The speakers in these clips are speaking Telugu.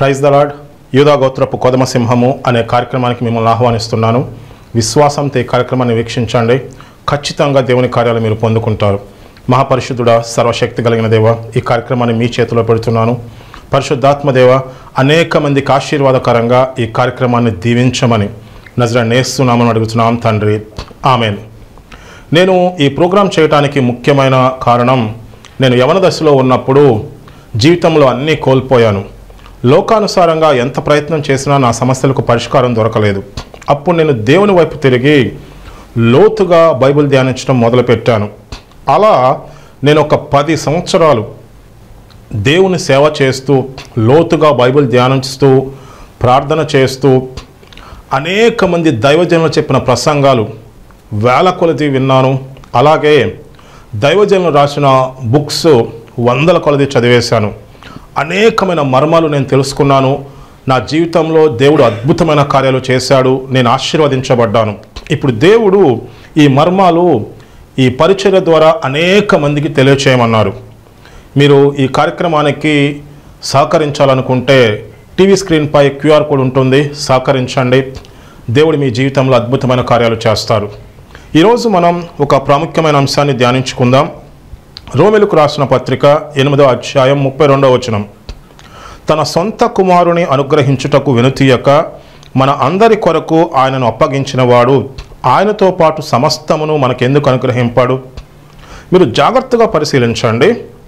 Praise the lord. యూదా గోత్రపు కొదమసింహము అనే కార్యక్రమానికి మిమ్మల్ని ఆహ్వానిస్తున్నాను. విశ్వాసంతో ఈ కార్యక్రమాన్ని వీక్షించండి. ఖచ్చితంగా దేవుని కార్యాలు మీరు పొందుకుంటారు. మహాపరిశుద్ధుడా, సర్వశక్తి కలిగిన దేవ, ఈ కార్యక్రమాన్ని మీ చేతిలో పెడుతున్నాను. పరిశుద్ధాత్మదేవ, అనేక మందికి ఆశీర్వాదకరంగా ఈ కార్యక్రమాన్ని దీవించమని నజరేయుడైన యేసు నామమున అడుగుతున్నాం తండ్రి, ఆమేన్. నేను ఈ ప్రోగ్రాం చేయడానికి ముఖ్యమైన కారణం, నేను యవన దశలో ఉన్నప్పుడు జీవితంలో అన్నీ కోల్పోయాను. లోకానుసారంగా ఎంత ప్రయత్నం చేసినా నా సమస్యలకు పరిష్కారం దొరకలేదు. అప్పుడు నేను దేవుని వైపు తిరిగి లోతుగా బైబిల్ ధ్యానించడం మొదలుపెట్టాను. అలా నేను ఒక 10 సంవత్సరాలు దేవుని సేవ చేస్తూ, లోతుగా బైబిల్ ధ్యానిస్తూ, ప్రార్థన చేస్తూ, అనేక మంది దైవజనులు చెప్పిన ప్రసంగాలు వేల కొలది విన్నాను. అలాగే దైవజనులు రాసిన బుక్స్ వందల కొలది చదివేశాను. అనేకమైన మర్మాలు నేను తెలుసుకున్నాను. నా జీవితంలో దేవుడు అద్భుతమైన కార్యాలు చేశాడు. నేను ఆశీర్వదించబడ్డాను. ఇప్పుడు దేవుడు ఈ మర్మాలు ఈ పరిచర్య ద్వారా అనేక మందికి తెలియచేయమన్నారు. మీరు ఈ కార్యక్రమానికి సహకరించాలనుకుంటే టీవీ స్క్రీన్పై QR కోడ్ ఉంటుంది. సహకరించండి. దేవుడు మీ జీవితంలో అద్భుతమైన కార్యాలు చేస్తారు. ఈరోజు మనం ఒక ప్రాముఖ్యమైన అంశాన్ని ధ్యానించుకుందాం. రోమీయులకు రాసిన పత్రిక 8వ అధ్యాయం 32వ వచనం. తన సొంత కుమారుని అనుగ్రహించుటకు వెనుతీయక మన అందరి కొరకు ఆయనను అప్పగించిన వాడు ఆయనతో పాటు సమస్తమును మనకెందుకు అనుగ్రహింపాడు? మీరు జాగ్రత్తగా పరిశీలించండి.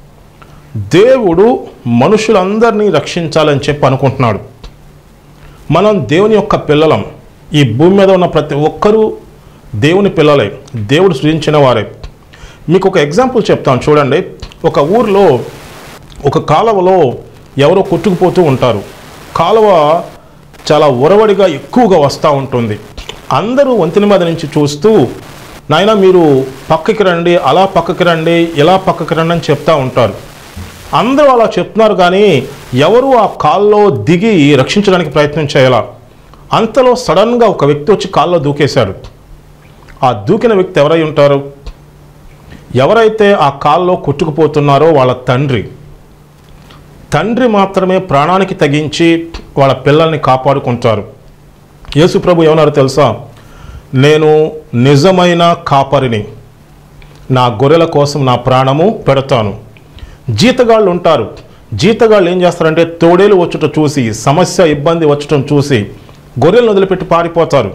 దేవుడు మనుషులందరినీ రక్షించాలని చెప్పి అనుకుంటున్నాడు. మనం దేవుని యొక్క పిల్లలం. ఈ భూమి మీద ఉన్న ప్రతి ఒక్కరూ దేవుని పిల్లలే, దేవుడు సృజించిన వారే. మీకు ఒక ఎగ్జాంపుల్ చెప్తాను చూడండి. ఒక ఊర్లో ఒక కాలువలో ఎవరో కొట్టుకుపోతూ ఉంటారు. కాలువ చాలా ఉరవడిగా ఎక్కువగా వస్తూ ఉంటుంది. అందరూ వంతెన మీద నుంచి చూస్తూ, నాయన మీరు పక్కకి రండి, అలా పక్కకి రండి, ఇలా పక్కకి రండి అని చెప్తూ ఉంటారు. అందరూ అలా చెప్తున్నారు, కానీ ఎవరు ఆ కాల్లో దిగి రక్షించడానికి ప్రయత్నం చేయాల. అంతలో సడన్గా ఒక వ్యక్తి వచ్చి కాల్లో దూకేశాడు. ఆ దూకిన వ్యక్తి ఎవరై ఉంటారు? ఎవరైతే ఆ కాల్లో కొట్టుకుపోతున్నారో వాళ్ళ తండ్రి మాత్రమే ప్రాణానికి తెగించి వాళ్ళ పిల్లల్ని కాపాడుకుంటారు. యేసు ప్రభు ఏమన్నారో తెలుసా? నేను నిజమైన కాపరిని, నా గొర్రెల కోసం నా ప్రాణము పెడతాను. జీతగాళ్ళు ఉంటారు. జీతగాళ్ళు ఏం చేస్తారంటే తోడేలు వచ్చుట చూసి, సమస్య ఇబ్బంది వచ్చటం చూసి గొర్రెలను వదిలిపెట్టి పారిపోతారు.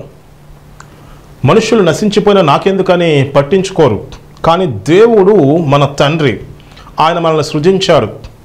మనుషులు నశించిపోయినా నాకెందుకని పట్టించుకోరు. కానీ దేవుడు మన తండ్రి, ఆయన మనల్ని సృజించాడు.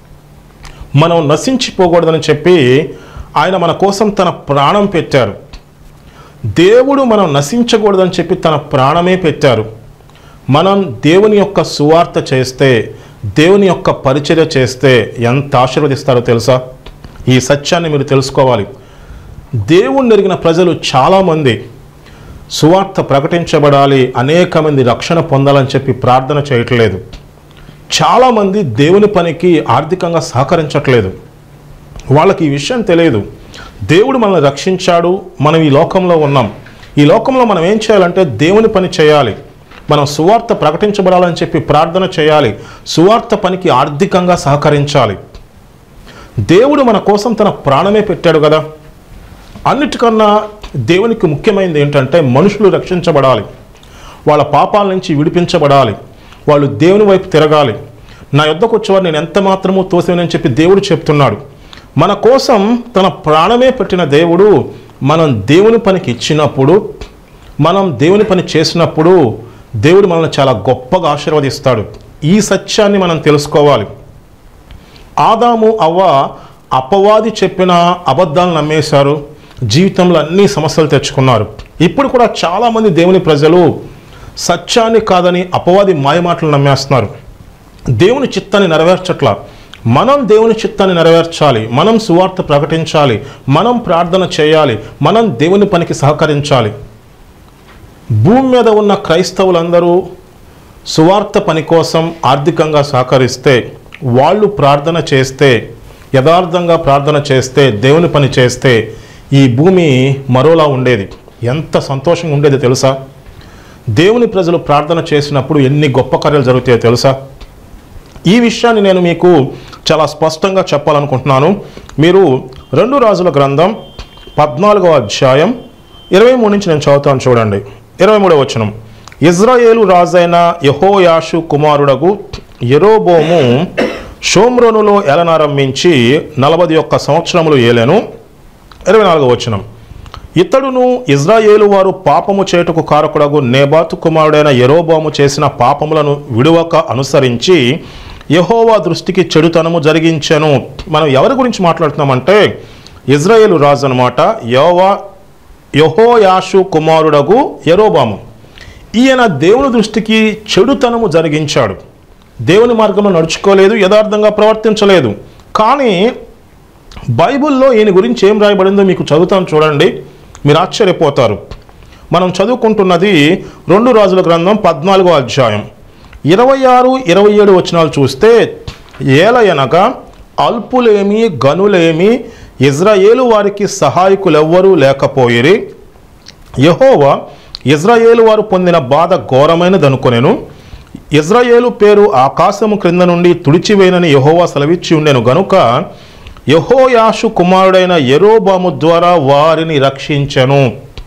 మనం నశించిపోకూడదని చెప్పి ఆయన మన కోసం తన ప్రాణం పెట్టారు. దేవుడు మనం నశించకూడదని చెప్పి తన ప్రాణమే పెట్టారు. మనం దేవుని యొక్క సువార్త చేస్తే, దేవుని యొక్క పరిచర్య చేస్తే ఎంత ఆశీర్వదిస్తారో తెలుసా? ఈ సత్యాన్ని మీరు తెలుసుకోవాలి. దేవుణ్ణి ఎరిగిన ప్రజలు చాలామంది సువార్త ప్రకటించబడాలి, అనేక మంది రక్షణ పొందాలని చెప్పి ప్రార్థన చేయట్లేదు. చాలామంది దేవుని పనికి ఆర్థికంగా సహకరించట్లేదు. వాళ్ళకి ఈ విషయం తెలియదు. దేవుడు మనల్ని రక్షించాడు. మనం ఈ లోకంలో ఉన్నాం. ఈ లోకంలో మనం ఏం చేయాలంటే దేవుని పని చేయాలి. మనం సువార్త ప్రకటించబడాలని చెప్పి ప్రార్థన చేయాలి. సువార్త పనికి ఆర్థికంగా సహకరించాలి. దేవుడు మన కోసం తన ప్రాణమే పెట్టాడు కదా. అన్నిటికన్నా దేవునికి ముఖ్యమైనది ఏంటంటే మనుషులు రక్షించబడాలి, వాళ్ళ పాపాల నుంచి విడిపించబడాలి, వాళ్ళు దేవుని వైపు తిరగాలి. నా యొద్దకు వచ్చేవారు నేను ఎంత మాత్రమూ తోసేనని చెప్పి దేవుడు చెప్తున్నాడు. మన కోసం తన ప్రాణమే పెట్టిన దేవుడు మనం దేవుని పనికి ఇచ్చినప్పుడు, మనం దేవుని పని చేసినప్పుడు దేవుడు మనల్ని చాలా గొప్పగా ఆశీర్వదిస్తాడు. ఈ సత్యాన్ని మనం తెలుసుకోవాలి. ఆదాము అవ్వ అపవాది చెప్పిన అబద్ధాలను నమ్మేశారు. జీవితంలో అన్ని సమస్యలు తెచ్చుకున్నారు. ఇప్పుడు కూడా చాలామంది దేవుని ప్రజలు సత్యాన్ని కాదని అపవాది మాయమాటలు నమ్మేస్తున్నారు. దేవుని చిత్తాన్ని నెరవేర్చట్లా. మనం దేవుని చిత్తాన్ని నెరవేర్చాలి. మనం సువార్త ప్రకటించాలి. మనం ప్రార్థన చేయాలి. మనం దేవుని పనికి సహకరించాలి. భూమి మీద ఉన్న క్రైస్తవులందరూ సువార్త పని కోసం ఆర్థికంగా సహకరిస్తే, వాళ్ళు ప్రార్థన చేస్తే, యథార్థంగా ప్రార్థన చేస్తే, దేవుని పని చేస్తే ఈ భూమి మరోలా ఉండేది. ఎంత సంతోషంగా ఉండేది తెలుసా? దేవుని ప్రజలు ప్రార్థన చేసినప్పుడు ఎన్ని గొప్ప కార్యాలు జరుగుతాయో తెలుసా? ఈ విషయాన్ని నేను మీకు చాలా స్పష్టంగా చెప్పాలనుకుంటున్నాను. మీరు 2 రాజుల గ్రంథం 14వ అధ్యాయం 23 నుంచి నేను చదువుతాను చూడండి. 23వ వచనం. ఇజ్రాయేలు రాజైన యెహోయాషు కుమారుడగు యెరోబోము షోమ్రోనులో ఏలనారంభించి 41 సంవత్సరములు ఏలెను. 24వ వచనం. ఇతడును ఇజ్రాయేలు వారు పాపము చేటుకు కారకుడగు నేబాతు కుమారుడైన యెరోబోము చేసిన పాపములను విడువక అనుసరించి యెహోవా దృష్టికి చెడుతనము జరిగించెను. మనం ఎవరి గురించి మాట్లాడుతున్నామంటే ఇజ్రాయేలు రాజు అనమాట. యెహోయాషు కుమారుడగు యెరోబోము. ఈయన దేవుని దృష్టికి చెడుతనము జరిగించాడు. దేవుని మార్గంలో నడుచుకోలేదు, యథార్థంగా ప్రవర్తించలేదు. కానీ బైబిల్లో ఈయన గురించి ఏం రాయబడిందో మీకు చదువుతాను చూడండి, మీరు ఆశ్చర్యపోతారు. మనం చదువుకుంటున్నది 2 రాజుల గ్రంథం 14వ అధ్యాయం 26, 27 వచనాలు చూస్తే, ఏలయనగా అల్పులేమి గనులేమి ఇజ్రాయేలు వారికి సహాయకులెవ్వరూ లేకపోయిరి. యెహోవా ఇజ్రాయేలు వారు పొందిన బాధ ఘోరమైనదనుకొనెను. ఇజ్రాయేలు పేరు ఆకాశము క్రింద నుండి తుడిచివేయనని యెహోవా సెలవిచ్చి ఉండెను గనుక యెహోయాషు కుమారుడైన యెరోబోము ద్వారా వారిని రక్షించెను.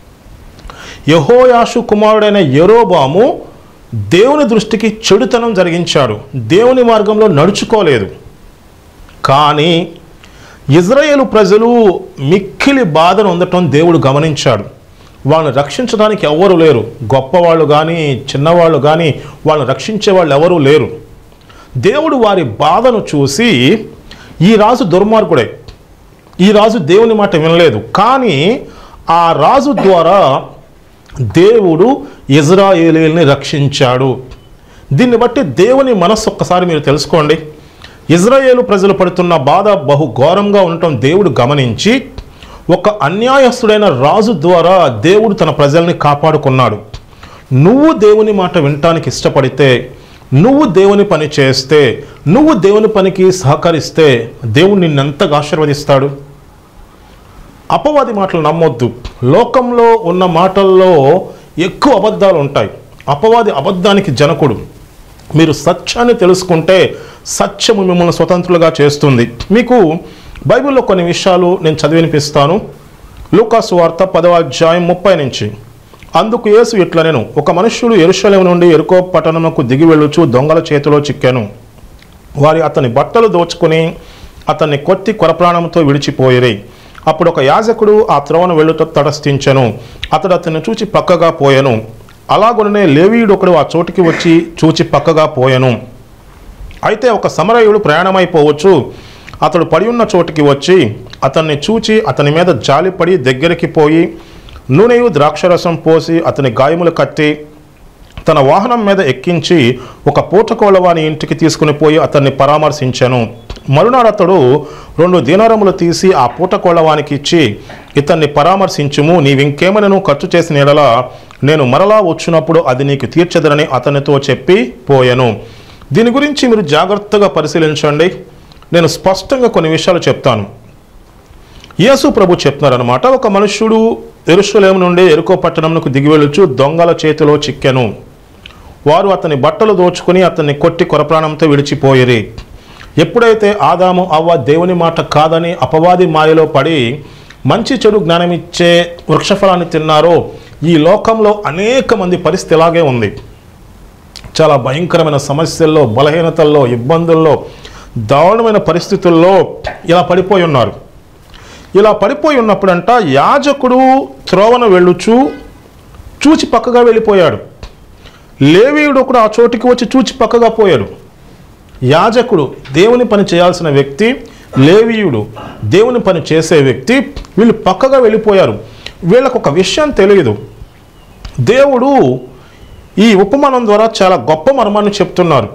యెహోయాషు కుమారుడైన యెరోబోము దేవుని దృష్టికి చెడుతనం జరిగించాడు, దేవుని మార్గంలో నడుచుకోలేదు. కానీ ఇజ్రాయేలు ప్రజలు మిక్కిలి బాధను ఉండటం దేవుడు గమనించాడు. వాళ్ళని రక్షించడానికి ఎవరు లేరు, గొప్పవాళ్ళు కానీ చిన్నవాళ్ళు కానీ వాళ్ళని రక్షించే వాళ్ళు ఎవరూ లేరు. దేవుడు వారి బాధను చూసి, ఈ రాజు దుర్మార్గుడే, ఈ రాజు దేవుని మాట వినలేదు, కానీ ఆ రాజు ద్వారా దేవుడు ఇజ్రాయేలీయుల్ని రక్షించాడు. దీన్ని బట్టి దేవుని మనస్సు ఒక్కసారి మీరు తెలుసుకోండి. ఇజ్రాయేలు ప్రజలు పడుతున్న బాధ బహు ఘోరంగా ఉండటం దేవుడు గమనించి ఒక అన్యాయస్తుడైన రాజు ద్వారా దేవుడు తన ప్రజల్ని కాపాడుకున్నాడు. నువ్వు దేవుని మాట వినటానికి ఇష్టపడితే, నువ్వు దేవుని పని చేస్తే, నువ్వు దేవుని పనికి సహకరిస్తే దేవుడు నిన్నెంతగా ఆశీర్వదిస్తాడు. అపవాది మాటలు నమ్మొద్దు. లోకంలో ఉన్న మాటల్లో ఎక్కువ అబద్ధాలు ఉంటాయి. అపవాది అబద్ధానికి జనకుడు. మీరు సత్యాన్ని తెలుసుకుంటే సత్యము మిమ్మల్ని స్వతంత్రులుగా చేస్తుంది. మీకు బైబిల్లో కొన్ని విషయాలు నేను చదివి వినిపిస్తాను. లూకాసు వార్త 10వ అధ్యాయం 30 నుంచి. అందుకు యేసు ఇట్లనెను, ఒక మనుష్యుడు యెరూషలేము నుండి యెరికో పట్టణమునకు దిగి వెళ్ళుచు దొంగల చేతిలో చిక్కెను. వారి అతని బట్టలు దోచుకుని అతన్ని కొట్టి కొరప్రాణంతో విడిచిపోయిరి. అప్పుడు ఒక యాజకుడు ఆ త్రోవను వెళ్ళుట తటస్థించెను. అతడు అతన్ని చూచి పక్కగా పోయెను. అలాగుననే లేవీయుడు ఒకడు ఆ చోటికి వచ్చి చూచి పక్కగా పోయెను. అయితే ఒక సమరయుడు ప్రయాణమైపోవచ్చు. అతడు పడి ఉన్న చోటికి వచ్చి అతన్ని చూచి అతని మీద జాలిపడి దగ్గరికి పోయి నూనెయు ద్రాక్షరసం పోసి అతని గాయములు కట్టి తన వాహనం మీద ఎక్కించి ఒక పూటకోళ్ళవాని ఇంటికి తీసుకుని పోయి అతన్ని పరామర్శించెను. మరునాడు అతడు 2 దీనారములు తీసి ఆ పూటకోళ్ళవానికి ఇచ్చి, ఇతన్ని పరామర్శించుము, నీవింకేమైనా ఖర్చు చేసిన ఎడల నేను మరలా వచ్చినప్పుడు అది నీకు తీర్చదనని అతనితో చెప్పి పోయెను. దీని గురించి మీరు జాగ్రత్తగా పరిశీలించండి. నేను స్పష్టంగా కొన్ని విషయాలు చెప్తాను. యేసు ప్రభు చెప్తున్నారనమాట, ఒక మనుష్యుడు యెరూషలేము నుండి యెరికో పట్టణమునకు దిగి వెళ్ళుచు దొంగల చేతిలో చిక్కెను. వారు అతని బట్టలు దోచుకుని అతన్ని కొట్టి కొరప్రాణంతో విడిచిపోయిరి. ఎప్పుడైతే ఆదాము అవ్వ దేవుని మాట కాదని అపవాది మాయలో పడి మంచి చెడు జ్ఞానమిచ్చే వృక్షఫలాన్ని తిన్నారో, ఈ లోకంలో అనేక మంది పరిస్థితి ఇలాగే ఉంది. చాలా భయంకరమైన సమస్యల్లో, బలహీనతల్లో, ఇబ్బందుల్లో, దారుణమైన పరిస్థితుల్లో ఇలా పడిపోయి ఉన్నారు. ఇలా పడిపోయి ఉన్నప్పుడంట యాజకుడు త్రోవన వెళ్ళుచు చూచి పక్కగా వెళ్ళిపోయాడు. లేవీయుడు కూడా ఆ చోటికి వచ్చి చూచి పక్కగా పోయాడు. యాజకుడు దేవుని పని చేయాల్సిన వ్యక్తి, లేవీయుడు దేవుని పని చేసే వ్యక్తి, వీళ్ళు పక్కగా వెళ్ళిపోయారు. వీళ్ళకు ఒక విషయం తెలియదు. దేవుడు ఈ ఉపమానం ద్వారా చాలా గొప్ప మర్మాన్ని చెప్తున్నారు.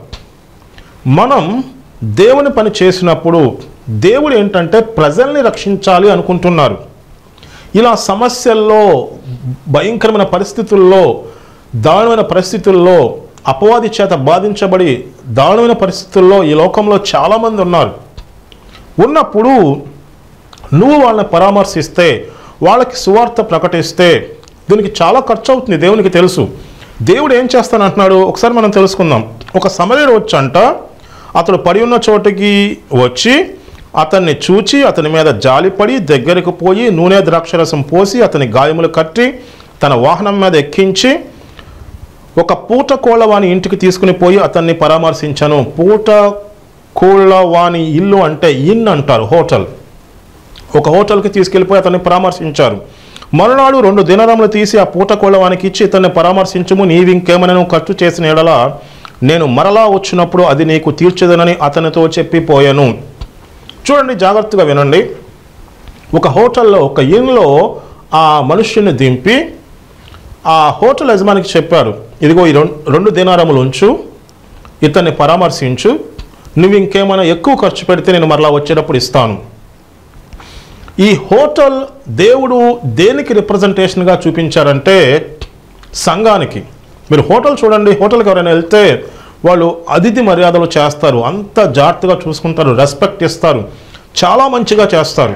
మనం దేవుని పని చేసినప్పుడు దేవుడు ఏంటంటే ప్రజల్ని రక్షించాలి అనుకుంటున్నారు. ఇలా సమస్యల్లో, భయంకరమైన పరిస్థితుల్లో, దారుణమైన పరిస్థితుల్లో, అపవాది చేత బాధించబడి దారుణమైన పరిస్థితుల్లో ఈ లోకంలో చాలామంది ఉన్నారు. ఉన్నప్పుడు నువ్వు వాళ్ళని పరామర్శిస్తే, వాళ్ళకి సువార్త ప్రకటిస్తే దీనికి చాలా ఖర్చు అవుతుంది. దేవునికి తెలుసు. దేవుడు ఏం చేస్తానంటున్నాడు ఒకసారి మనం తెలుసుకుందాం. ఒక సమరయుడు వచ్చంట, అతడు పడి ఉన్న చోటికి వచ్చి అతన్ని చూచి అతని మీద జాలిపడి దగ్గరకు పోయి నూనె ద్రాక్షరసం పోసి అతని గాయములు కట్టి తన వాహనం మీద ఎక్కించి ఒక పూట కోళ్ళ వాని ఇంటికి తీసుకుని పోయి అతన్ని పరామర్శించను. పూట కోళ్ళ వాని ఇల్లు అంటే ఇన్ అంటారు, హోటల్. ఒక హోటల్కి తీసుకెళ్ళిపోయి అతన్ని పరామర్శించారు. మరునాడు 2 దినారములు తీసి ఆ పూట కోళ్ళ వానికి ఇచ్చి ఇతన్ని పరామర్శించుము, నీవింకేమైనా ఖర్చు చేసిన ఎడల నేను మరలా వచ్చినప్పుడు అది నీకు తీర్చదనని అతనితో చెప్పిపోయాను. చూడండి, జాగ్రత్తగా వినండి. ఒక హోటల్లో, ఒక ఇన్లో ఆ మనుష్యుని దింపి ఆ హోటల్ యజమానికి చెప్పారు, ఇదిగో ఈ 2 దినారములు ఉంచు, ఇతన్ని పరామర్శించు, నువ్వు ఇంకేమైనా ఎక్కువ ఖర్చు పెడితే నేను మరలా వచ్చేటప్పుడు ఇస్తాను. ఈ హోటల్ దేవుడు దేనికి రిప్రజెంటేషన్గా చూపించారంటే సంఘానికి. మీరు హోటల్ చూడండి, హోటల్కి ఎవరైనా వెళ్తే వాళ్ళు అతిథి మర్యాదలు చేస్తారు, అంత జాగ్రత్తగా చూసుకుంటారు, రెస్పెక్ట్ ఇస్తారు, చాలా మంచిగా చేస్తారు.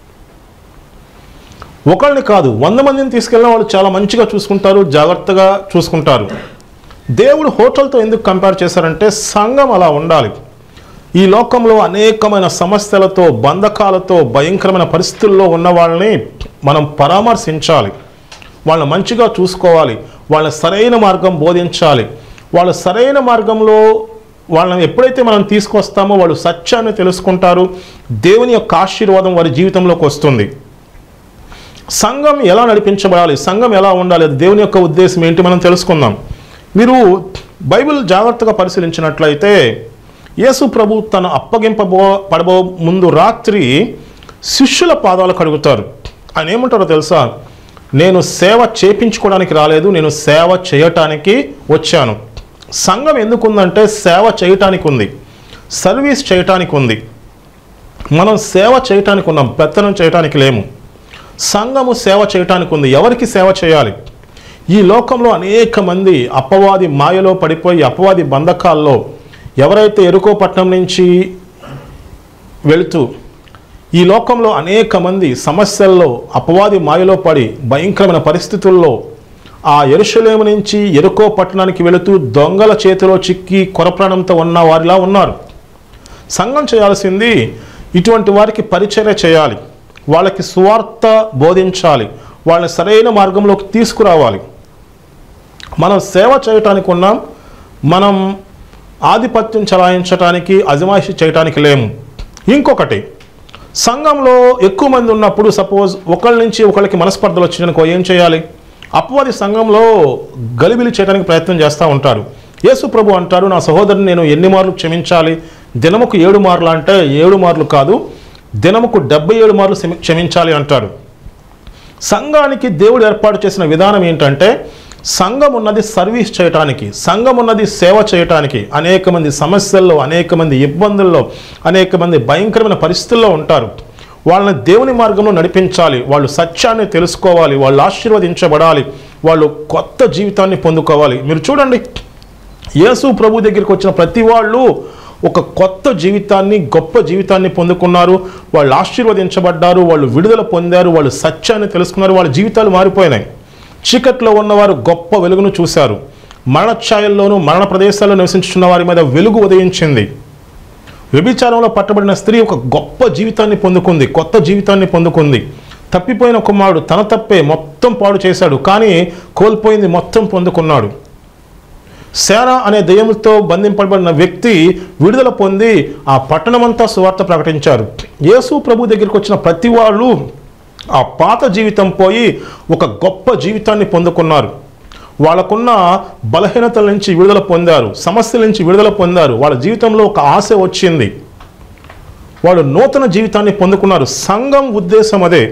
ఒకళ్ళని కాదు 100 మందిని తీసుకెళ్ళిన వాళ్ళు చాలా మంచిగా చూసుకుంటారు, జాగ్రత్తగా చూసుకుంటారు. దేవుడు హోటల్తో ఎందుకు కంపేర్ చేశారంటే సంఘం అలా ఉండాలి. ఈ లోకంలో అనేకమైన సమస్యలతో, బంధకాలతో, భయంకరమైన పరిస్థితుల్లో ఉన్న వాళ్ళని మనం పరామర్శించాలి, వాళ్ళని మంచిగా చూసుకోవాలి, వాళ్ళ సరైన మార్గం బోధించాలి. వాళ్ళ సరైన మార్గంలో వాళ్ళని ఎప్పుడైతే మనం తీసుకొస్తామో వాళ్ళు సత్యాన్ని తెలుసుకుంటారు, దేవుని యొక్క ఆశీర్వాదం వారి జీవితంలోకి వస్తుంది. సంఘం ఎలా నడిపించబడాలి, సంఘం ఎలా ఉండాలి, దేవుని యొక్క ఉద్దేశం ఏంటి మనం తెలుసుకుందాం. మీరు బైబిల్ జాగ్రత్తగా పరిశీలించినట్లయితే యేసు ప్రభు తను పడబో ముందు రాత్రి శిష్యుల పాదాలు కడుగుతారు. ఆయన ఏమంటారో తెలుసా? నేను సేవ చేపించుకోవడానికి రాలేదు, నేను సేవ చేయటానికి వచ్చాను. సంఘం ఎందుకుందంటే సేవ చేయటానికి ఉంది, సర్వీస్ చేయటానికి ఉంది. మనం సేవ చేయటానికి ఉన్నాం, పెత్తనం చేయటానికి లేము. సంఘము సేవ చేయటానికి ఉంది. ఎవరికి సేవ చేయాలి? ఈ లోకంలో అనేక మంది అపవాది మాయలో పడిపోయి, అపవాది బంధకాల్లో, ఎవరైతే ఎరుకో పట్టణం నుంచి వెళుతూ ఈ లోకంలో అనేక మంది సమస్యల్లో అపవాది మాయలో పడి భయంకరమైన పరిస్థితుల్లో ఆ యెరూషలేము నుంచి ఎరుకో పట్టణానికి వెళుతూ దొంగల చేతిలో చిక్కి కొరప్రాణంతో ఉన్న వారిలా ఉన్నారు. సంఘం చేయాల్సింది ఇటువంటి వారికి పరిచర్య చేయాలి, వాళ్ళకి సువార్త బోధించాలి, వాళ్ళని సరైన మార్గంలోకి తీసుకురావాలి. మనం సేవ చేయటానికి ఉన్నాం, మనం ఆధిపత్యం చలాయించడానికి, అజమాయిషి చేయటానికి లేము. ఇంకొకటి, సంఘంలో ఎక్కువ మంది ఉన్నప్పుడు సపోజ్ ఒకళ్ళ నుంచి ఒకళ్ళకి మనస్పర్ధలు వచ్చినాకో ఏం చేయాలి? అపవాది సంఘంలో గలిబిలి చేయడానికి ప్రయత్నం చేస్తూ ఉంటారు. యేసు ప్రభు అంటారు, నా సహోదరుని నేను ఎన్ని మార్లు క్షమించాలి? దినముకు 7 మార్లు అంటే 7 మార్లు కాదు, దినముకు 77 మార్లు క్షమించాలి అంటాడు. సంఘానికి దేవుడు ఏర్పాటు చేసిన విధానం ఏంటంటే సంఘం ఉన్నది సర్వీస్ చేయటానికి, సంఘం ఉన్నది సేవ చేయటానికి. అనేక మంది సమస్యల్లో, అనేక మంది ఇబ్బందుల్లో, అనేక మంది భయంకరమైన పరిస్థితుల్లో ఉంటారు. వాళ్ళని దేవుని మార్గంలో నడిపించాలి, వాళ్ళు సత్యాన్ని తెలుసుకోవాలి, వాళ్ళు ఆశీర్వదించబడాలి, వాళ్ళు కొత్త జీవితాన్ని పొందుకోవాలి. మీరు చూడండి, యేసు ప్రభు దగ్గరికి వచ్చిన ప్రతి వాళ్ళు ఒక కొత్త జీవితాన్ని, గొప్ప జీవితాన్ని పొందుకున్నారు, వాళ్ళు ఆశీర్వదించబడ్డారు, వాళ్ళు విడుదల పొందారు, వాళ్ళు సత్యాన్ని తెలుసుకున్నారు, వాళ్ళ జీవితాలు మారిపోయినాయి. చీకట్లో ఉన్నవారు గొప్ప వెలుగును చూశారు, మరణఛాయల్లోనూ మరణ ప్రదేశాల్లో నివసించున్న వారి మీద వెలుగు ఉదయించింది. వ్యభిచారంలో పట్టబడిన స్త్రీ ఒక గొప్ప జీవితాన్ని పొందుకుంది, కొత్త జీవితాన్ని పొందుకుంది. తప్పిపోయిన కుమారుడు తన తప్పే మొత్తం పాడు చేశాడు, కానీ కోల్పోయింది మొత్తం పొందుకున్నాడు. శారా అనే దెయ్యంతో బంధింపబడిన వ్యక్తి విడుదల పొంది ఆ పట్టణమంతా సువార్త ప్రకటించారు. యేసు ప్రభు దగ్గరికి వచ్చిన ప్రతి వాళ్ళు ఆ పాత జీవితం పోయి ఒక గొప్ప జీవితాన్ని పొందుకున్నారు. వాళ్ళకున్న బలహీనతల నుంచి విడుదల పొందారు, సమస్యల నుంచి విడుదల పొందారు, వాళ్ళ జీవితంలో ఒక ఆశ వచ్చింది, వాళ్ళు నూతన జీవితాన్ని పొందుకున్నారు. సంఘం ఉద్దేశం అదే.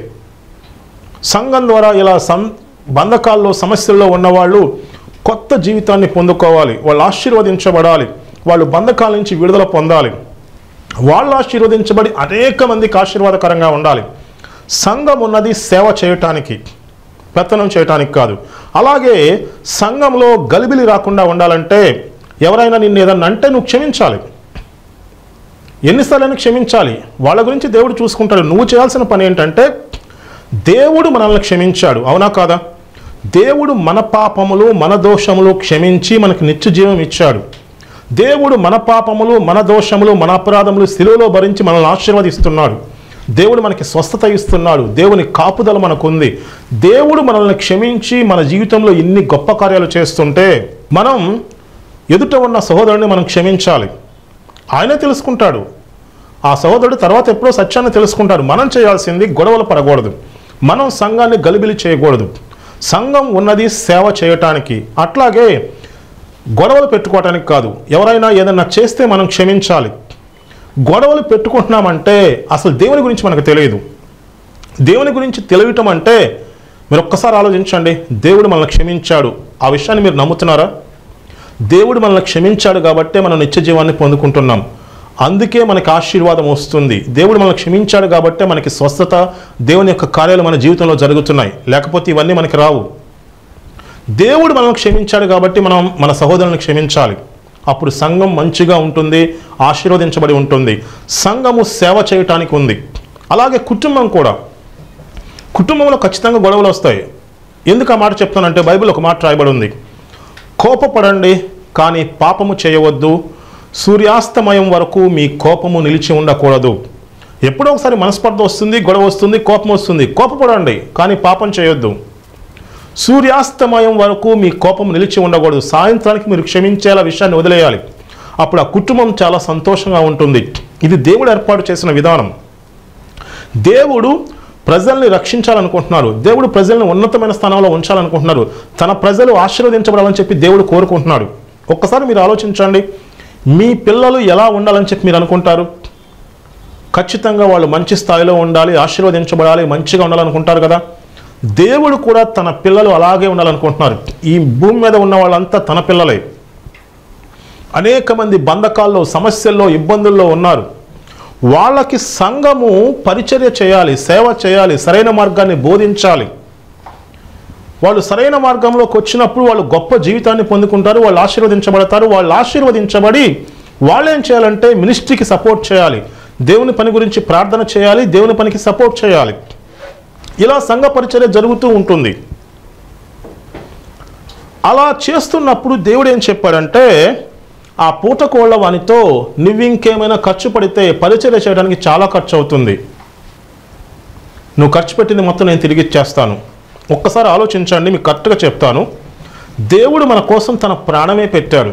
సంఘం ద్వారా ఇలా బంధకాల్లో, సమస్యల్లో ఉన్నవాళ్ళు కొత్త జీవితాన్ని పొందుకోవాలి, వాళ్ళు ఆశీర్వదించబడాలి, వాళ్ళు బంధకాల నుంచి విడుదల పొందాలి, వాళ్ళు ఆశీర్వదించబడి అనేక మందికి ఆశీర్వాదకరంగా ఉండాలి. సంఘం ఉన్నది సేవ చేయటానికి, పెత్తనం చేయటానికి కాదు. అలాగే సంఘంలో గలిబిలి రాకుండా ఉండాలంటే ఎవరైనా నిన్ను ఏదన్నా అంటే నువ్వు క్షమించాలి. ఎన్నిసార్లు క్షమించాలి? వాళ్ళ గురించి దేవుడు చూసుకుంటాడు. నువ్వు చేయాల్సిన పని ఏంటంటే దేవుడు మనల్ని క్షమించాడు, అవునా కాదా? దేవుడు మన పాపములు, మన దోషములు క్షమించి మనకు నిత్య జీవం ఇచ్చాడు. దేవుడు మన పాపములు, మన దోషములు, మన అపరాధములు శిలువలో భరించి మనల్ని ఆశీర్వదిస్తున్నాడు. దేవుడు మనకి స్వస్థత ఇస్తున్నాడు. దేవుని కాపుదల మనకుంది. దేవుడు మనల్ని క్షమించి మన జీవితంలో ఇన్ని గొప్ప కార్యాలు చేస్తుంటే మనం ఎదుట ఉన్న సహోదరుని మనం క్షమించాలి. ఆయనే తెలుసుకుంటాడు. ఆ సహోదరుడు తర్వాత ఎప్పుడో సత్యాన్ని తెలుసుకుంటాడు. మనం చేయాల్సింది గొడవలు పడకూడదు. మనం సంఘాన్ని గలిబిలి చేయకూడదు. సంఘం ఉన్నది సేవ చేయటానికి, అట్లాగే గొడవలు పెట్టుకోవటానికి కాదు. ఎవరైనా ఏదన్నా చేస్తే మనం క్షమించాలి. గొడవలు పెట్టుకుంటున్నామంటే అసలు దేవుని గురించి మనకు తెలియదు. దేవుని గురించి తెలియటం అంటే మీరు ఒక్కసారి ఆలోచించండి. దేవుడు మనల్ని క్షమించాడు, ఆ విషయాన్ని మీరు నమ్ముతున్నారా? దేవుడు మనల్ని క్షమించాడు కాబట్టే మనం నిత్య జీవాన్ని పొందుకుంటున్నాం. అందుకే మనకి ఆశీర్వాదం వస్తుంది. దేవుడు మనల్ని క్షమించాడు కాబట్టే మనకి స్వస్థత, దేవుని యొక్క కార్యాలు మన జీవితంలో జరుగుతున్నాయి. లేకపోతే ఇవన్నీ మనకి రావు. దేవుడు మనల్ని క్షమించాడు కాబట్టి మనం మన సహోదరులను క్షమించాలి. అప్పుడు సంఘం మంచిగా ఉంటుంది, ఆశీర్వదించబడి ఉంటుంది. సంఘము సేవ చేయటానికి ఉంది. అలాగే కుటుంబం కూడా. కుటుంబంలో ఖచ్చితంగా గొడవలు వస్తాయి. ఎందుకు ఆ మాట చెప్తానంటే బైబిల్ ఒక మాట రాయబడి ఉంది. కోపపడండి కానీ పాపము చేయవద్దు, సూర్యాస్తమయం వరకు మీ కోపము నిలిచి ఉండకూడదు. ఎప్పుడో ఒకసారి మనస్పర్ధ వస్తుంది, గొడవ వస్తుంది, కోపం వస్తుంది. కోపపడండి కానీ పాపం చేయొద్దు. సూర్యాస్తమయం వరకు మీ కోపం నిలిచి ఉండకూడదు. సాయంత్రానికి మీరు క్షమించేలా విషయాన్ని వదిలేయాలి. అప్పుడు ఆ కుటుంబం చాలా సంతోషంగా ఉంటుంది. ఇది దేవుడు ఏర్పాటు చేసిన విధానం. దేవుడు ప్రజల్ని రక్షించాలనుకుంటున్నారు. దేవుడు ప్రజల్ని ఉన్నతమైన స్థానంలో ఉంచాలనుకుంటున్నారు. తన ప్రజలు ఆశీర్వదించబడాలని చెప్పి దేవుడు కోరుకుంటున్నాడు. ఒక్కసారి మీరు ఆలోచించండి. మీ పిల్లలు ఎలా ఉండాలని చెప్పి మీరు అనుకుంటారు? ఖచ్చితంగా వాళ్ళు మంచి స్థాయిలో ఉండాలి, ఆశీర్వదించబడాలి, మంచిగా ఉండాలనుకుంటారు కదా. దేవుడు కూడా తన పిల్లలు అలాగే ఉండాలనుకుంటున్నారు. ఈ భూమి మీద ఉన్న వాళ్ళంతా తన పిల్లలే. అనేక మంది బంధకాల్లో, సమస్యల్లో, ఇబ్బందుల్లో ఉన్నారు. వాళ్ళకి సంఘము పరిచర్య చేయాలి, సేవ చేయాలి, సరైన మార్గాన్ని బోధించాలి. వాళ్ళు సరైన మార్గంలోకి వచ్చినప్పుడు వాళ్ళు గొప్ప జీవితాన్ని పొందుకుంటారు, వాళ్ళు ఆశీర్వదించబడతారు. వాళ్ళు ఆశీర్వదించబడి వాళ్ళు ఏం చేయాలంటే మినిస్ట్రీకి సపోర్ట్ చేయాలి, దేవుని పని గురించి ప్రార్థన చేయాలి, దేవుని పనికి సపోర్ట్ చేయాలి. ఇలా సంఘ పరిచర్య జరుగుతూ ఉంటుంది. అలా చేస్తున్నప్పుడు దేవుడు ఏం చెప్పాడంటే, ఆ పూటకోళ్ల వానితో నువ్వు ఇంకేమైనా ఖర్చు పడితే పరిచర్య చేయడానికి చాలా ఖర్చు అవుతుంది, నువ్వు ఖర్చు పెట్టింది మొత్తం నేను తిరిగి ఇచ్చేస్తాను. ఒక్కసారి ఆలోచించండి, మీకు కరెక్ట్గా చెప్తాను. దేవుడు మన కోసం తన ప్రాణమే పెట్టాడు.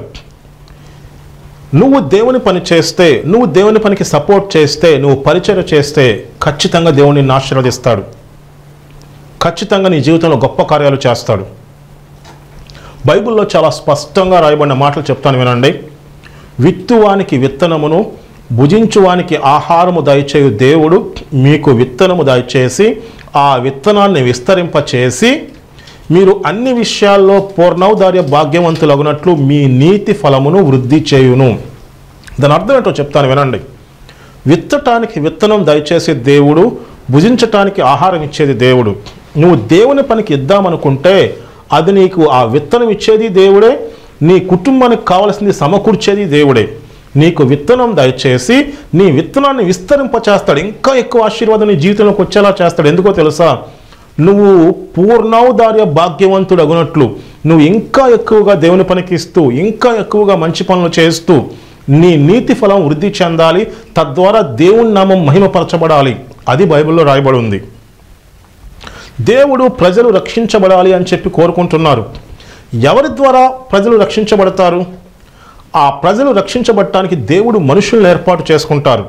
నువ్వు దేవుని పని చేస్తే, నువ్వు దేవుని పనికి సపోర్ట్ చేస్తే, నువ్వు పరిచర్య చేస్తే ఖచ్చితంగా దేవుడు నిన్ను ఆశీర్వదిస్తాడు. ఖచ్చితంగా నీ జీవితంలో గొప్ప కార్యాలు చేస్తాడు. బైబిల్లో చాలా స్పష్టంగా రాయబడిన మాటలు చెప్తాను వినండి. విత్తువానికి విత్తనమును, భుజించువానికి ఆహారము దయచేయు దేవుడు మీకు విత్తనము దయచేసి ఆ విత్తనాన్ని విస్తరింపచేసి మీరు అన్ని విషయాల్లో పూర్ణౌదార్య భాగ్యవంతులగునట్లు మీ నీతి ఫలమును వృద్ధి చేయును. దాని అర్థం ఏంటో చెప్తాను వినండి. విత్తటానికి విత్తనం దయచేసే దేవుడు, భుజించటానికి ఆహారం ఇచ్చేది దేవుడు. నువ్వు దేవుని పనికి ఇద్దామనుకుంటే అది నీకు ఆ విత్తనం ఇచ్చేది దేవుడే, నీ కుటుంబానికి కావలసింది సమకూర్చేది దేవుడే. నీకు విత్తనం దయచేసి నీ విత్తనాన్ని విస్తరింపచేస్తాడు. ఇంకా ఎక్కువ ఆశీర్వాదం నీ జీవితంలోకి వచ్చేలా చేస్తాడు. ఎందుకో తెలుసా? నువ్వు పూర్ణౌదార్య భాగ్యవంతుడు అగునట్లు నువ్వు ఇంకా ఎక్కువగా దేవుని పనికి ఇస్తూ, ఇంకా ఎక్కువగా మంచి పనులు చేస్తూ నీ నీతి ఫలం వృద్ధి చెందాలి. తద్వారా దేవుని నామం మహిమపరచబడాలి. అది బైబిల్లో రాయబడి ఉంది. దేవుడు ప్రజలు రక్షించబడాలి అని చెప్పి కోరుకుంటున్నారు. ఎవరి ద్వారా ప్రజలు రక్షించబడతారు? ఆ ప్రజలు రక్షించబడటానికి దేవుడు మనుషులను ఏర్పాటు చేసుకుంటారు.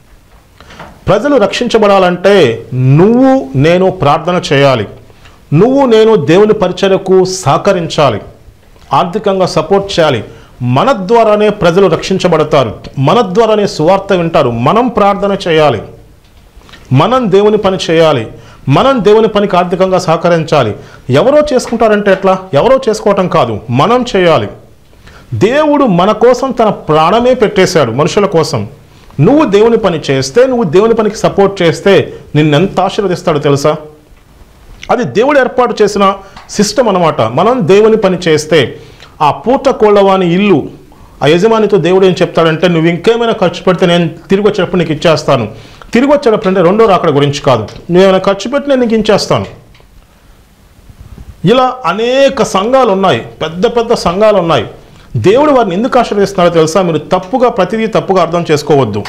ప్రజలు రక్షించబడాలంటే నువ్వు నేను ప్రార్థన చేయాలి, నువ్వు నేను దేవుని పరిచర్యకు సహకరించాలి, ఆర్థికంగా సపోర్ట్ చేయాలి. మన ద్వారానే ప్రజలు రక్షించబడతారు, మన ద్వారానే సువార్త వింటారు. మనం ప్రార్థన చేయాలి, మనం దేవుని పని చేయాలి, మనం దేవుని పనికి ఆర్థికంగా సహకరించాలి. ఎవరో చేసుకుంటారంటే ఎట్లా? ఎవరో చేసుకోవటం కాదు, మనం చేయాలి. దేవుడు మన కోసం తన ప్రాణమే పెట్టేశాడు మనుషుల కోసం. నువ్వు దేవుని పని చేస్తే, నువ్వు దేవుని పనికి సపోర్ట్ చేస్తే నిన్నెంత ఆశీర్వదిస్తాడో తెలుసా? అది దేవుడు ఏర్పాటు చేసిన సిస్టమ్ అన్నమాట. మనం దేవుని పని చేస్తే ఆ పూట కోళ్ళవాని ఇల్లు, ఆ యజమానితో దేవుడు ఏం చెప్తాడంటే, నువ్వు ఇంకేమైనా ఖర్చు పెడితే నేను తిరిగి వచ్చేటప్పుడు నీకు ఇచ్చేస్తాను. తిరిగి వచ్చేటప్పుడు అంటే రెండో రాకడ గురించి కాదు, నువ్వేమైనా ఖర్చు పెట్టి నేను నీకు ఇచ్చేస్తాను. ఇలా అనేక సంఘాలు ఉన్నాయి, పెద్ద పెద్ద సంఘాలు ఉన్నాయి. దేవుడు వారిని ఎందుకు ఆశీర్వదిస్తున్నారో తెలుసా? మీరు ప్రతిదీ తప్పుగా అర్థం చేసుకోవద్దు.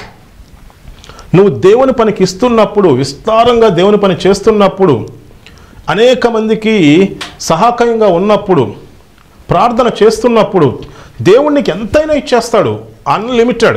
నువ్వు దేవుని పనికి ఇస్తున్నప్పుడు, విస్తారంగా దేవుని పని చేస్తున్నప్పుడు, అనేక మందికి సహాయకంగా ఉన్నప్పుడు, ప్రార్థన చేస్తున్నప్పుడు దేవునికి ఎంతైనా ఇచ్చేస్తాడు, అన్లిమిటెడ్.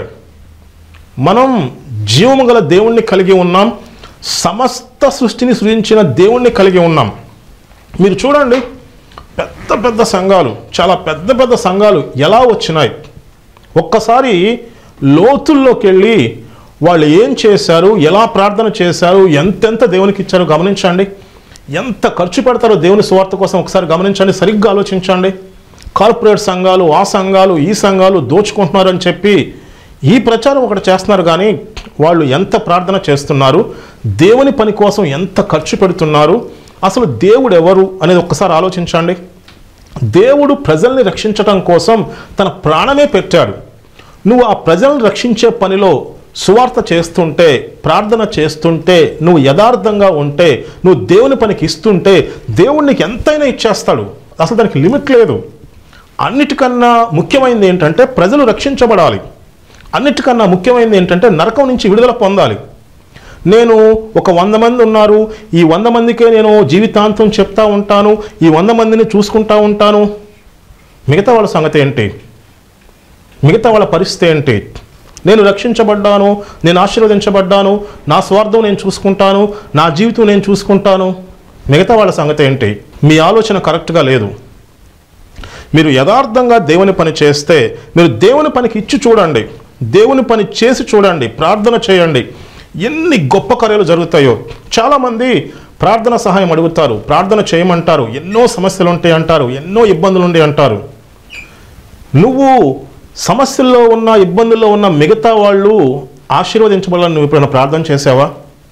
మనం జీవము గల దేవుణ్ణి కలిగి ఉన్నాం, సమస్త సృష్టిని సృజించిన దేవుణ్ణి కలిగి ఉన్నాం. మీరు చూడండి, పెద్ద పెద్ద సంఘాలు, చాలా పెద్ద పెద్ద సంఘాలు ఎలా వచ్చినాయి? ఒక్కసారి లోతుల్లోకి వెళ్ళి వాళ్ళు ఏం చేశారు, ఎలా ప్రార్థన చేశారు, ఎంతెంత దేవునికి ఇచ్చారో గమనించండి. ఎంత ఖర్చు పెడతారో దేవుని సువార్త కోసం ఒకసారి గమనించండి, సరిగ్గా ఆలోచించండి. కార్పొరేట్ సంఘాలు, ఆ సంఘాలు, ఈ సంఘాలు దోచుకుంటున్నారని చెప్పి ఈ ప్రచారం ఒకటి చేస్తున్నారు, కానీ వాళ్ళు ఎంత ప్రార్థన చేస్తున్నారు, దేవుని పని కోసం ఎంత ఖర్చు పెడుతున్నారు, అసలు దేవుడు ఎవరు అనేది ఒక్కసారి ఆలోచించండి. దేవుడు ప్రజల్ని రక్షించటం కోసం తన ప్రాణమే పెట్టాడు. నువ్వు ఆ ప్రజలను రక్షించే పనిలో సువార్త చేస్తుంటే, ప్రార్థన చేస్తుంటే, నువ్వు యథార్థంగా ఉంటే, నువ్వు దేవుని పనికి ఇస్తుంటే దేవుడు నీకు ఎంతైనా ఇచ్చేస్తాడు. అసలు దానికి లిమిట్ లేదు. అన్నిటికన్నా ముఖ్యమైనది ఏంటంటే ప్రజలు రక్షించబడాలి. అన్నిటికన్నా ముఖ్యమైనది ఏంటంటే నరకం నుంచి విడుదల పొందాలి. నేను ఒక 100 మంది ఉన్నారు, ఈ 100 మందికే నేను జీవితాంతం చెప్తా ఉంటాను, ఈ 100 మందిని చూసుకుంటా ఉంటాను, మిగతా వాళ్ళ సంగతి ఏంటి? మిగతా వాళ్ళ పరిస్థితి ఏంటి? నేను రక్షించబడ్డాను, నేను ఆశీర్వదించబడ్డాను, నా స్వార్థం నేను చూసుకుంటాను, నా జీవితం నేను చూసుకుంటాను, మిగతా వాళ్ళ సంగతి ఏంటి? మీ ఆలోచన కరెక్ట్గా లేదు. మీరు యథార్థంగా దేవుని పని చేస్తే, మీరు దేవుని పనికి ఇచ్చి చూడండి, దేవుని పని చేసి చూడండి, ప్రార్థన చేయండి, ఎన్ని గొప్ప కార్యాలు జరుగుతాయో. చాలామంది ప్రార్థన సహాయం అడుగుతారు, ప్రార్థన చేయమంటారు, ఎన్నో సమస్యలు ఉంటాయి అంటారు, ఎన్నో ఇబ్బందులు ఉంటాయి అంటారు. నువ్వు సమస్యల్లో ఉన్న, ఇబ్బందుల్లో ఉన్న మిగతా వాళ్ళు ఆశీర్వదించబడాలని నువ్వు ఎప్పుడైనా ప్రార్థన చేసావా?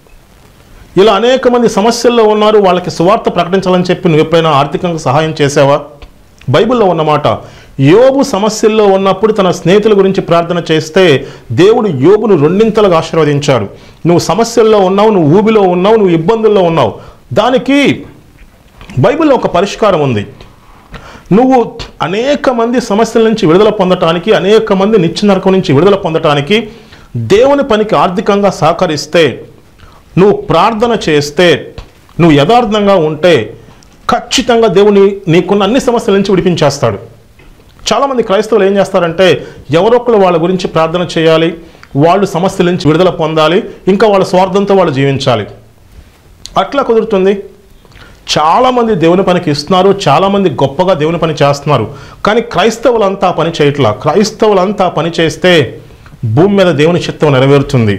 ఇలా అనేక మంది సమస్యల్లో ఉన్నారు, వాళ్ళకి సువార్త ప్రకటించాలని చెప్పి నువ్వు ఎప్పుడైనా ఆర్థికంగా సహాయం చేసావా? బైబిల్లో ఉన్నమాట, యోబు సమస్యల్లో ఉన్నప్పుడు తన స్నేహితుల గురించి ప్రార్థన చేస్తే దేవుడు యోబును 2 ఆశీర్వదించాడు. నువ్వు సమస్యల్లో ఉన్నావు, నువ్వు ఊబిలో ఉన్నావు, నువ్వు ఇబ్బందుల్లో ఉన్నావు, దానికి బైబిల్లో ఒక పరిష్కారం ఉంది. నువ్వు అనేక మంది సమస్యల నుంచి విడుదల పొందటానికి, అనేక మంది నిత్య నరకం నుంచి విడుదల పొందటానికి దేవుని పనికి ఆర్థికంగా సహకరిస్తే, నువ్వు ప్రార్థన చేస్తే, నువ్వు యథార్థంగా ఉంటే ఖచ్చితంగా దేవుని నీకున్న అన్ని సమస్యల నుంచి విడిపించేస్తాడు. చాలామంది క్రైస్తవులు ఏం చేస్తారంటే, ఎవరొక్కరు వాళ్ళ గురించి ప్రార్థన చేయాలి, వాళ్ళు సమస్యల నుంచి విడుదల పొందాలి, ఇంకా వాళ్ళ స్వార్థంతో వాళ్ళు జీవించాలి. అట్లా కుదురుతుంది? చాలామంది దేవుని పనికి ఇస్తున్నారు, చాలామంది గొప్పగా దేవుని పని చేస్తున్నారు, కానీ క్రైస్తవులంతా పని చేయట్లా. క్రైస్తవులంతా పని చేస్తే భూమి మీద దేవుని చిత్తం నెరవేరుతుంది.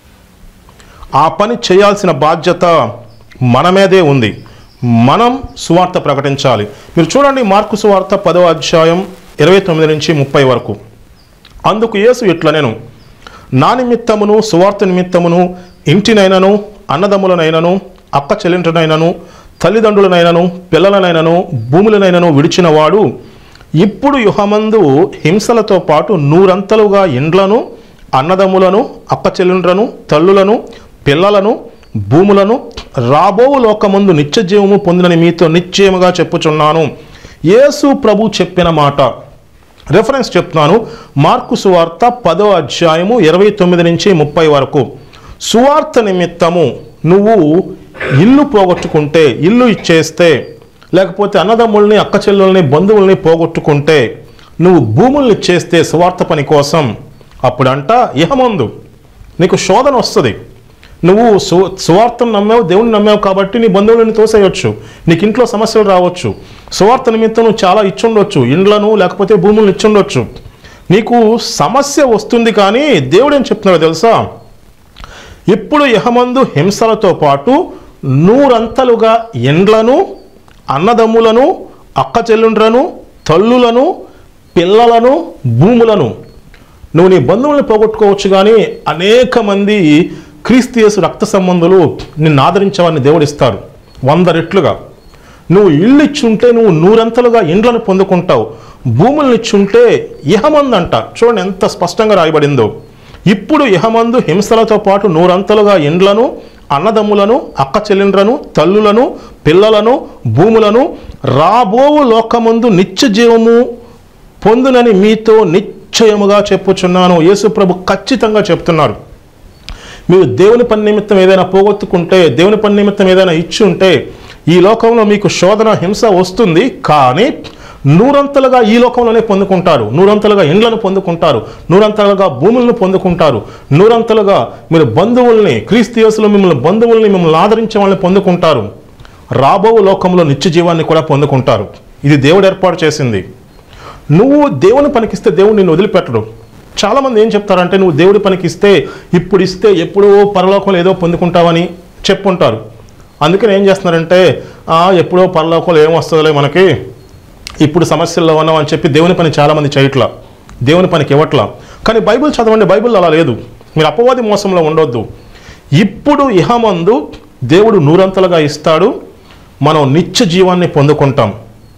ఆ పని చేయాల్సిన బాధ్యత మన మీదే ఉంది. మనం సువార్త ప్రకటించాలి. మీరు చూడండి, మార్కు సువార్త 10వ అధ్యాయం 29 నుంచి 30 వరకు. అందుకు యేసు ఇట్లా, నేను నా నిమిత్తమును సువార్త నిమిత్తమును ఇంటినైనను, అన్నదమ్ములనైనను, అక్క చెల్లెంటనైనను, తల్లిదండ్రులనైనను, పిల్లలనైనను, భూములనైనను విడిచిన వాడు ఇప్పుడు యుహమందు హింసలతో పాటు 100 ఇండ్లను, అన్నదమ్ములను, అక్క చెల్లెండ్లను, తల్లులను, పిల్లలను, భూములను రాబోవు లోకమందు నిత్య జీవము పొందినని మీతో నిశ్చయముగా చెప్పుచున్నాను. యేసు ప్రభు చెప్పిన మాట. రెఫరెన్స్ చెప్తున్నాను, మార్కు సువార్త 10వ అధ్యాయము 29 నుంచి 30 వరకు. సువార్త నిమిత్తము నువ్వు ఇల్లు పోగొట్టుకుంటే, ఇల్లు ఇచ్చేస్తే, లేకపోతే అన్నదమ్ముల్ని, అక్క చెల్లెల్ని, బంధువుల్ని పోగొట్టుకుంటే, నువ్వు భూముల్ని ఇచ్చేస్తే సువార్త పని కోసం, అప్పుడంట ఇహమందు నీకు శోధన వస్తుంది. నువ్వు సువార్తను నమ్మావు, దేవుని నమ్మావు కాబట్టి నీ బంధువులను తోసేయొచ్చు, నీకు ఇంట్లో సమస్యలు రావచ్చు. సువార్త నిమిత్తం నువ్వు చాలా ఇచ్చుండొచ్చు, ఇండ్లను లేకపోతే భూములను ఇచ్చుండొచ్చు, నీకు సమస్య వస్తుంది. కానీ దేవుడు ఏం చెప్తున్నాడో తెలుసా? ఇప్పుడు ఇహమందు హింసలతో పాటు 100 ఇండ్లను, అన్నదమ్ములను, అక్క చెల్లుండ్లను, తల్లులను, పిల్లలను, భూములను. నువ్వు నీ బంధువులను పోగొట్టుకోవచ్చు, కానీ అనేక మంది క్రీస్తు యేసు రక్త సంబంధులు నిన్ను ఆదరించేవారిని దేవుడు ఇస్తారు 100 రెట్లుగా. నువ్వు ఇల్లు ఇచ్చుంటే నువ్వు 100 ఇండ్లను పొందుకుంటావు. భూములను ఇచ్చుంటే ఇహమందంట. చూడండి ఎంత స్పష్టంగా రాయబడిందో. ఇప్పుడు ఇహమందు హింసలతో పాటు 100 ఇండ్లను, అన్నదమ్ములను, అక్క చెల్లెండ్లను, తల్లులను, పిల్లలను, భూములను రాబోవు లోకమందు నిత్య జీవము పొందునని మీతో నిశ్చయముగా చెప్పుచున్నాను. యేసు ప్రభు ఖచ్చితంగా చెప్తున్నారు. మీరు దేవుని పని నిమిత్తం ఏదైనా పోగొట్టుకుంటే, దేవుని పని నిమిత్తం ఏదైనా ఇచ్చి ఉంటే, ఈ లోకంలో మీకు శోధన హింస వస్తుంది, కానీ నూరంతలుగా ఈ లోకంలోనే పొందుకుంటారు. నూరంతలుగా ఇండ్లను పొందుకుంటారు, నూరంతలుగా భూములను పొందుకుంటారు, నూరంతలుగా మీరు బంధువుల్ని, క్రీస్తు యేసులో మిమ్మల్ని ఆదరించే వాళ్ళని పొందుకుంటారు. రాబో లోకంలో నిత్య జీవాన్ని కూడా పొందుకుంటారు. ఇది దేవుడు ఏర్పాటు చేసింది. నువ్వు దేవుని పనికిస్తే దేవుడు నిన్ను వదిలిపెట్టడు. చాలామంది ఏం చెప్తారంటే, నువ్వు దేవుడి పనికిస్తే ఇప్పుడు ఇస్తే ఎప్పుడో పరలోకంలో ఏదో పొందుకుంటావని చెప్పుంటారు. అందుకని ఏం చేస్తున్నారంటే, ఎప్పుడో పరలోకంలో ఏమొస్తుందిలే మనకి, ఇప్పుడు సమస్యల్లో ఉన్నాం అని చెప్పి దేవుని పని చాలామంది చేయట్లా, దేవుని పనికి ఇవ్వట్లా. కానీ బైబిల్ చదవండి, బైబిల్ అలా లేదు. మీరు అపవాది మోసంలో ఉండొద్దు. ఇప్పుడు ఇహమందు దేవుడు నూరంతలుగా ఇస్తాడు, మనం నిత్య జీవాన్ని పొందుకుంటాం.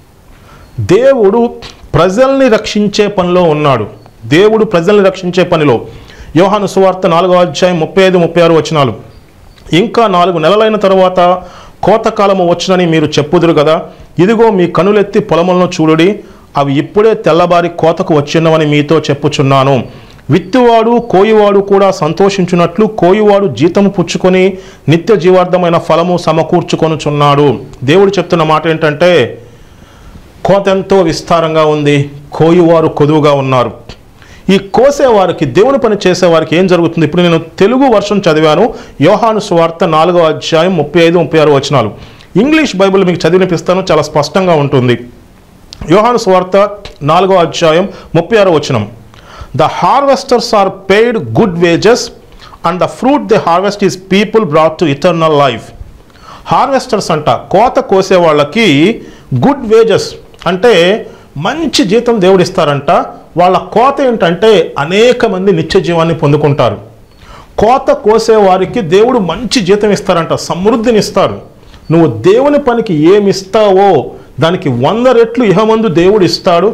దేవుడు ప్రజల్ని రక్షించే పనిలో ఉన్నాడు. దేవుడు ప్రజల్ని రక్షించే పనిలో. యోహాను సువార్త 4వ అధ్యాయం 35-36 వచనాలు. ఇంకా 4 నెలలైన తరువాత కోతకాలము వచ్చునని మీరు చెప్పుదురు కదా, ఇదిగో మీ కనులెత్తి పొలములను చూడుడి, అవి ఇప్పుడే తెల్లబారి కోతకు వచ్చినవని మీతో చెప్పుచున్నాను. విత్తువాడు కోయువాడు కూడా సంతోషించున్నట్లు కోయువాడు జీతము పుచ్చుకొని నిత్య జీవార్థమైన ఫలము సమకూర్చుకొనుచున్నాడు. దేవుడు చెప్తున్న మాట ఏంటంటే, కోత ఎంతో విస్తారంగా ఉంది, కోయువారు కొదువుగా ఉన్నారు. ఈ కోసేవారికి, దేవుని పని చేసేవారికి ఏం జరుగుతుంది? ఇప్పుడు నేను తెలుగు వర్షన్ చదివాను, యోహాను సువార్త 4వ అధ్యాయం 35-36 వచనాలు. ఇంగ్లీష్ బైబిల్ మీకు చదివినిపిస్తాను, చాలా స్పష్టంగా ఉంటుంది. యోహాను సువార్త 4వ అధ్యాయం 36 వచనం. The harvesters are paid good wages and the fruit they harvest is people brought to eternal life. Harvesters అంట, కోత కోసే వాళ్ళకి గుడ్ వేజెస్ అంటే మంచి జీతం దేవుడు ఇస్తారంట. వాళ్ళ కోత ఏంటంటే అనేక మంది నిత్య జీవాన్ని పొందుకుంటారు. కోత కోసే వారికి దేవుడు మంచి జీతం ఇస్తారంట, సమృద్ధిని ఇస్తారు. నువ్వు దేవుని పనికి ఏమి ఇస్తావో దానికి 100 రెట్లు ఇహమందు దేవుడు ఇస్తాడు.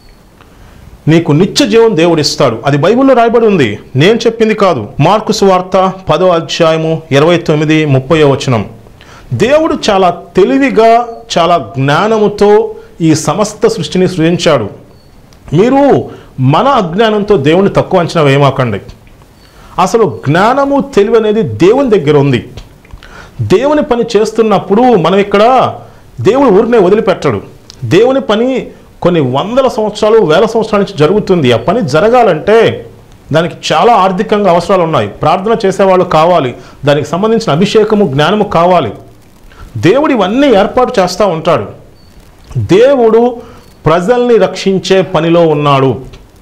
నీకు నిత్య జీవం దేవుడు ఇస్తాడు. అది బైబిల్లో రాయబడి ఉంది, నేను చెప్పింది కాదు. మార్కు సువార్త 10వ అధ్యాయము 29-30 వచనం. దేవుడు చాలా తెలివిగా, చాలా జ్ఞానముతో ఈ సమస్త సృష్టిని సృజించాడు. మీరు మన అజ్ఞానంతో దేవుని తక్కువ అంచనా వేయమాకండి. అసలు జ్ఞానము, తెలివి అనేది దేవుని దగ్గర ఉంది. దేవుని పని చేస్తున్నప్పుడు మనం ఇక్కడ దేవుడు ఊరినే వదిలిపెట్టడు. దేవుని పని కొన్ని 100 సంవత్సరాలు, 1000 సంవత్సరాల నుంచి జరుగుతుంది. ఆ పని జరగాలంటే దానికి చాలా ఆర్థికంగా అవసరాలు ఉన్నాయి. ప్రార్థన చేసేవాళ్ళు కావాలి, దానికి సంబంధించిన అభిషేకము, జ్ఞానము కావాలి. దేవుడు ఇవన్నీ ఏర్పాటు చేస్తూ ఉంటాడు. దేవుడు ప్రజల్ని రక్షించే పనిలో ఉన్నాడు.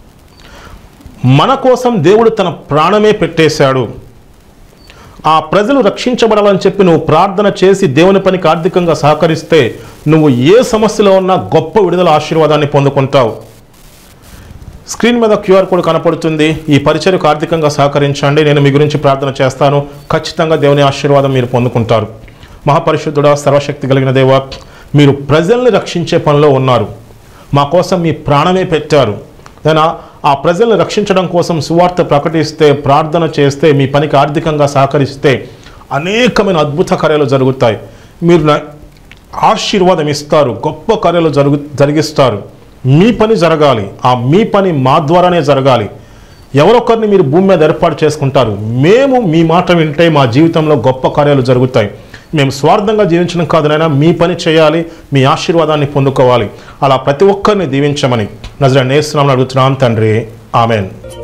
మన కోసం దేవుడు తన ప్రాణమే పెట్టేశాడు. ఆ ప్రజలు రక్షించబడాలని చెప్పి నువ్వు ప్రార్థన చేసి దేవుని పనికి ఆర్థికంగా సహకరిస్తే నువ్వు ఏ సమస్యలో ఉన్నా గొప్ప విడుదల, ఆశీర్వాదాన్ని పొందుకుంటావు. స్క్రీన్ మీద QR కోడ్ కనపడుతుంది. ఈ పరిచర్యకు ఆర్థికంగా సహకరించండి, నేను మీ గురించి ప్రార్థన చేస్తాను. ఖచ్చితంగా దేవుని ఆశీర్వాదం మీరు పొందుకుంటారు. మహాపరిశుద్ధుడా, సర్వశక్తి కలిగిన దేవా, మీరు ప్రజల్ని రక్షించే పనిలో ఉన్నారు. మా కోసం మీ ప్రాణమే పెట్టారు. నేను ఆ ప్రజల్ని రక్షించడం కోసం సువార్త ప్రకటిస్తే, ప్రార్థన చేస్తే, మీ పనికి ఆర్థికంగా సహకరిస్తే అనేకమైన అద్భుత కార్యాలు జరుగుతాయి. మీరు ఆశీర్వాదం ఇస్తారు, గొప్ప కార్యాలు జరిగిస్తారు. మీ పని జరగాలి, ఆ మీ పని మా ద్వారానే జరగాలి. ఎవరొకరిని మీరు భూమి మీద ఏర్పాటు చేసుకుంటారు. మేము మీ మాట వింటే మా జీవితంలో గొప్ప కార్యాలు జరుగుతాయి. మేము స్వార్థంగా జీవించడం కాదు నాయనా, మీ పని చేయాలి, మీ ఆశీర్వాదాన్ని పొందుకోవాలి. అలా ప్రతి ఒక్కరిని దీవించమని నజరేయుడైన యేసు నామములో అడుగుతున్నాం తండ్రి, ఆమెన్.